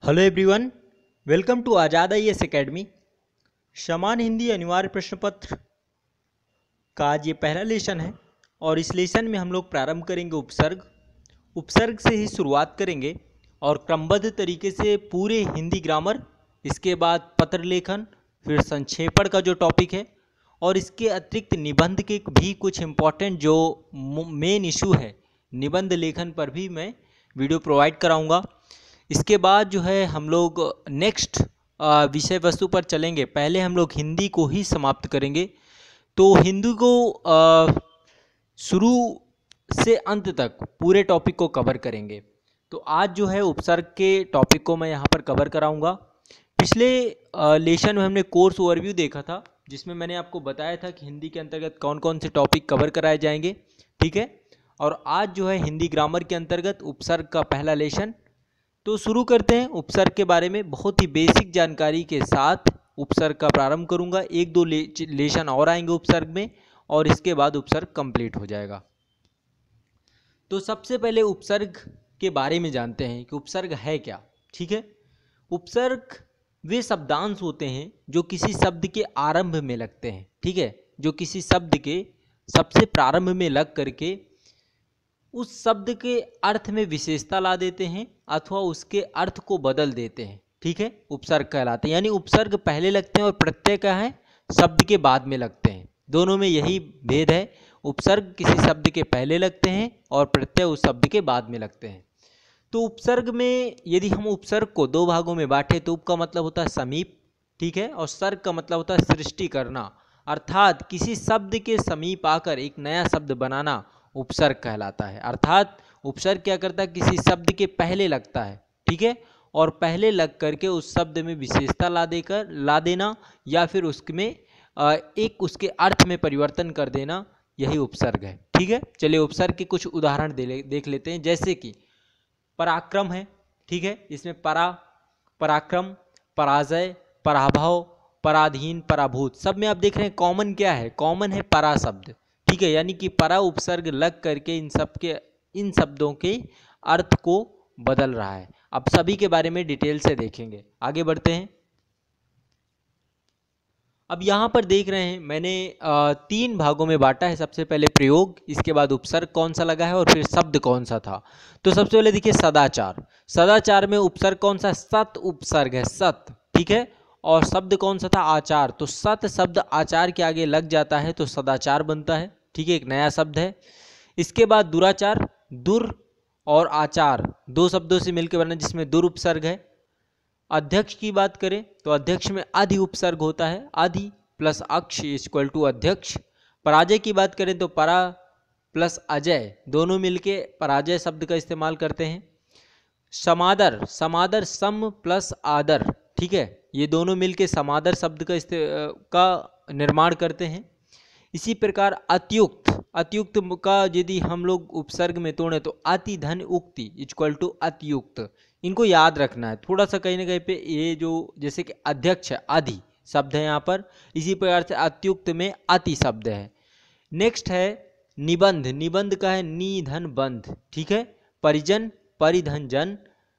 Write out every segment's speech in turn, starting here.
Hello everyone, welcome to Azad IAS academy. समान हिंदी अनिवार्य प्रश्न पत्र का आज ये पहला लेसन है और इस लेसन में हम लोग प्रारंभ करेंगे उपसर्ग से ही शुरुआत करेंगे और क्रमबद्ध तरीके से पूरे हिंदी ग्रामर, इसके बाद पत्र लेखन, फिर संक्षेपण का जो टॉपिक है और इसके अतिरिक्त निबंध के भी कुछ इम्पॉर्टेंट जो मेन इशू है निबंध लेखन पर भी मैं वीडियो प्रोवाइड कराऊंगा। इसके बाद जो है हम लोग नेक्स्ट विषय वस्तु पर चलेंगे। पहले हम लोग हिंदी को ही समाप्त करेंगे, तो हिंदी को शुरू से अंत तक पूरे टॉपिक को कवर करेंगे। तो आज जो है उपसर्ग के टॉपिक को मैं यहाँ पर कवर कराऊंगा। पिछले लेसन में हमने कोर्स ओवरव्यू देखा था, जिसमें मैंने आपको बताया था कि हिंदी के अंतर्गत कौन कौन से टॉपिक कवर कराए जाएंगे, ठीक है। और आज जो है हिंदी ग्रामर के अंतर्गत उपसर्ग का पहला लेसन। तो शुरू करते हैं उपसर्ग के बारे में। बहुत ही बेसिक जानकारी के साथ उपसर्ग का प्रारंभ करूंगा। एक दो लेसन और आएंगे उपसर्ग में और इसके बाद उपसर्ग कंप्लीट हो जाएगा। तो सबसे पहले उपसर्ग के बारे में जानते हैं कि उपसर्ग है क्या, ठीक है। उपसर्ग वे शब्दांश होते हैं जो किसी शब्द के आरंभ में लगते हैं, ठीक है, जो किसी शब्द के सबसे प्रारंभ में लग करके उस शब्द के अर्थ में विशेषता ला देते हैं अथवा उसके अर्थ को बदल देते हैं, ठीक है, उपसर्ग कहलाते हैं। यानी उपसर्ग पहले लगते हैं और प्रत्यय क्या है, शब्द के बाद में लगते हैं। दोनों में यही भेद है, उपसर्ग किसी शब्द के पहले लगते हैं और प्रत्यय उस शब्द के बाद में लगते हैं। तो उपसर्ग में यदि हम उपसर्ग को दो भागों में बांटे तो उप का मतलब होता है समीप, ठीक है, और सर्ग का मतलब होता है सृष्टि करना, अर्थात किसी शब्द के समीप आकर एक नया शब्द बनाना उपसर्ग कहलाता है। अर्थात उपसर्ग क्या करता है, किसी शब्द के पहले लगता है, ठीक है, और पहले लग करके उस शब्द में विशेषता ला देना या फिर उसमें एक उसके अर्थ में परिवर्तन कर देना, यही उपसर्ग है, ठीक है। चलिए उपसर्ग के कुछ उदाहरण देख लेते हैं। जैसे कि पराक्रम है, ठीक है, इसमें पराक्रम, पराजय, पराभव, पराधीन, पराभूत, सब में आप देख रहे हैं कॉमन क्या है, कॉमन है परा शब्द, ठीक है। यानी कि परा उपसर्ग लग करके इन शब्दों के अर्थ को बदल रहा है। अब सभी के बारे में डिटेल से देखेंगे, आगे बढ़ते हैं। अब यहाँ पर देख रहे हैं मैंने तीन भागों में बांटा है। सबसे पहले प्रयोग, इसके बाद उपसर्ग कौन सा लगा है और फिर शब्द कौन सा था। तो सबसे पहले देखिए सदाचार। सदाचार में उपसर्ग कौन सा, सत उपसर्ग है, सत, ठीक है, और शब्द कौन सा था, आचार। तो सत शब्द आचार के आगे लग जाता है तो सदाचार बनता है, ठीक है, एक नया शब्द है। इसके बाद दुराचार, दुर और आचार दो शब्दों से मिलकर बना जिसमें दुर उपसर्ग है। अध्यक्ष की बात करें तो अध्यक्ष में आदि उपसर्ग होता है, आदि प्लस अक्ष इक्वल टू अध्यक्ष। पराजय की बात करें तो परा प्लस अजय दोनों मिलके पराजय शब्द का इस्तेमाल करते हैं। समादर, समादर सम प्लस आदर, ठीक है, ये दोनों मिलके समादर शब्द का निर्माण करते हैं। इसी प्रकार अत्युक्त, अत्युक्त का यदि हम लोग उपसर्ग में तोड़े तो अति धन उक्ति इक्वल टू अत्युक्त। इनको याद रखना है थोड़ा सा, कहीं ना कहीं पे ये जो जैसे कि अध्यक्ष है आदि शब्द है यहाँ पर, इसी प्रकार से अत्युक्त में अति शब्द है। नेक्स्ट है निबंध, निबंध का है नी धन बंध, ठीक है, परिजन, परिधन जन,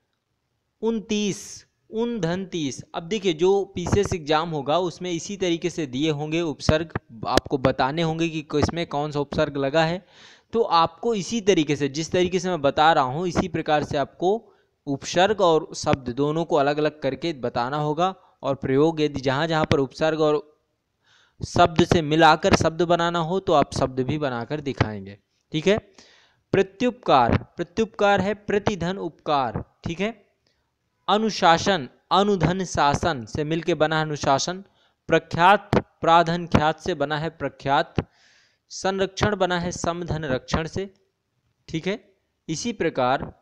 29 उन धन 30। अब देखिए जो पीसीएस एग्जाम होगा उसमें इसी तरीके से दिए होंगे उपसर्ग, आपको बताने होंगे कि इसमें कौन सा उपसर्ग लगा है। तो आपको इसी तरीके से, जिस तरीके से मैं बता रहा हूँ, इसी प्रकार से आपको उपसर्ग और शब्द दोनों को अलग अलग करके बताना होगा। और प्रयोग यदि जहाँ जहाँ पर उपसर्ग और शब्द से मिलाकर शब्द बनाना हो तो आप शब्द भी बनाकर दिखाएंगे, ठीक है। प्रत्युपकार, प्रत्युपकार है प्रतिधन उपकार, ठीक है। अनुशासन, अनुधन शासन से मिलके बना है अनुशासन। प्रख्यात, प्राधन ख्यात से बना है प्रख्यात। संरक्षण बना है समधन रक्षण से, ठीक है। इसी प्रकार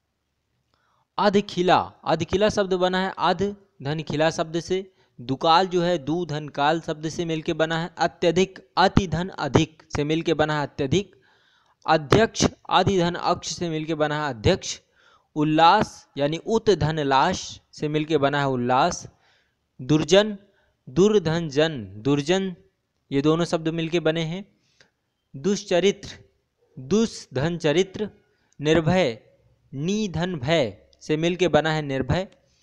अधखिला, अधखिला शब्द बना है अध धन खिला शब्द से। दुकाल जो है दू धन काल शब्द से मिलके बना है। अत्यधिक, अति धन अधिक से मिलके बना है अत्यधिक। अध्यक्ष, आदि धन अक्ष से मिलके बना है अध्यक्ष। उल्लास यानी उत धन लाश से मिलके बना है उल्लास। दुर्जन, दुर्धन जन, दुर्जन, ये दोनों शब्द मिलके बने हैं। दुष्चरित्र, दुष्धन चरित्र। निर्भय, नी धन भय से मिलके बना है निर्भय।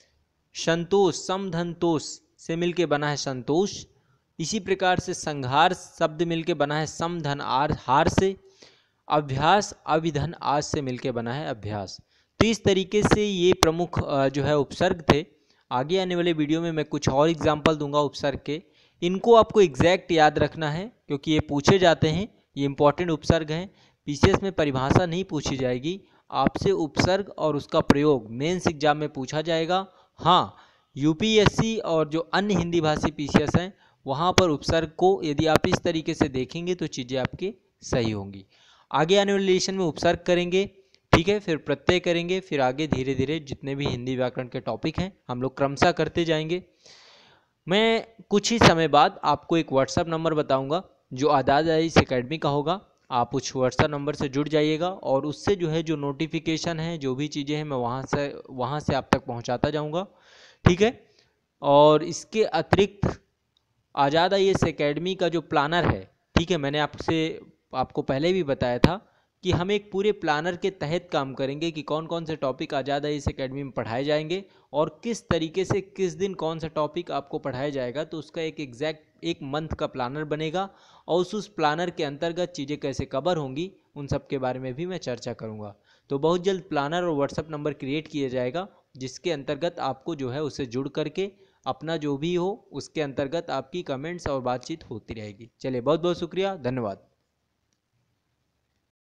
संतोष सम धन तोष से मिलके बना है संतोष। इसी प्रकार से संहार शब्द मिलके बना है सम धन आर हार से। अभ्यास अविधन आज से मिलके बना है अभ्यास। तो इस तरीके से ये प्रमुख जो है उपसर्ग थे। आगे आने वाले वीडियो में मैं कुछ और एग्जाम्पल दूंगा उपसर्ग के। इनको आपको एग्जैक्ट याद रखना है क्योंकि ये पूछे जाते हैं, ये इंपॉर्टेंट उपसर्ग हैं। पीसीएस में परिभाषा नहीं पूछी जाएगी, आपसे उपसर्ग और उसका प्रयोग मेंस एग्जाम में पूछा जाएगा। हाँ, यूपीएससी और जो अन्य हिंदी भाषी पीसीएस हैं वहाँ पर उपसर्ग को यदि आप इस तरीके से देखेंगे तो चीज़ें आपकी सही होंगी। आगे आने वाले लेसन में उपसर्ग करेंगे, ठीक है, फिर प्रत्यय करेंगे, फिर आगे धीरे धीरे जितने भी हिंदी व्याकरण के टॉपिक हैं हम लोग क्रमशः करते जाएंगे। मैं कुछ ही समय बाद आपको एक व्हाट्सएप नंबर बताऊंगा जो आज़ाद आईएएस एकेडमी का होगा। आप उस व्हाट्सएप नंबर से जुड़ जाइएगा और उससे जो है जो नोटिफिकेशन है, जो भी चीज़ें हैं, मैं वहाँ से आप तक पहुँचाता जाऊँगा, ठीक है। और इसके अतिरिक्त आज़ाद आईएएस एकेडमी का जो प्लानर है, ठीक है, मैंने आपको पहले भी बताया था कि हम एक पूरे प्लानर के तहत काम करेंगे कि कौन कौन से टॉपिक आज़ाद आईएएस एकेडमी में पढ़ाए जाएंगे और किस तरीके से किस दिन कौन सा टॉपिक आपको पढ़ाया जाएगा। तो उसका एक एग्जैक्ट एक मंथ का प्लानर बनेगा और उस प्लानर के अंतर्गत चीज़ें कैसे कवर होंगी उन सब के बारे में भी मैं चर्चा करूँगा। तो बहुत जल्द प्लानर और व्हाट्सएप नंबर क्रिएट किया जाएगा जिसके अंतर्गत आपको जो है उससे जुड़ करके अपना जो भी हो उसके अंतर्गत आपकी कमेंट्स और बातचीत होती रहेगी। चलिए, बहुत बहुत शुक्रिया, धन्यवाद।